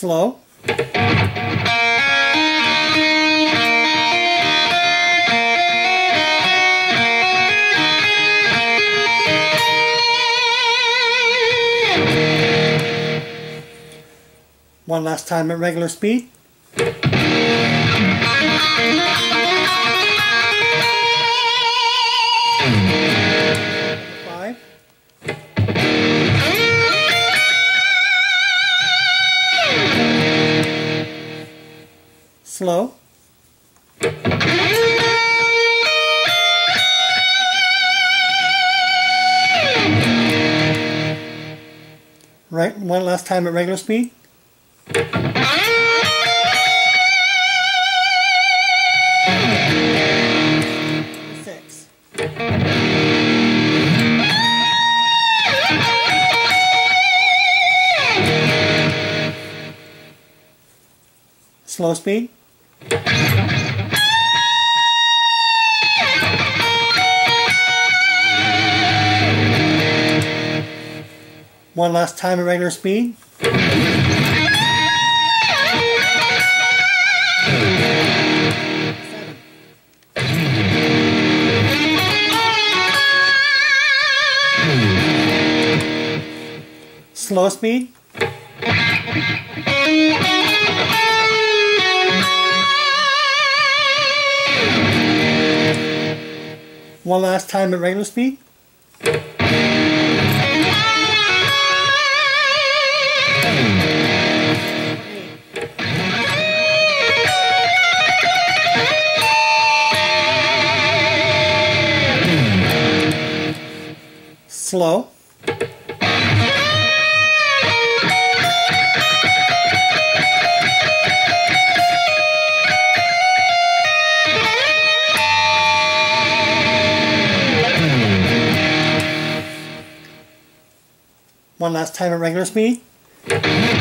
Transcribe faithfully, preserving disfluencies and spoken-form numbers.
Slow. One last time at regular speed. Five. Slow. Right, one last time at regular speed. Six. Slow speed. One last time at regular speed. Slow speed. One last time at regular speed. Slow. One last time at regular speed.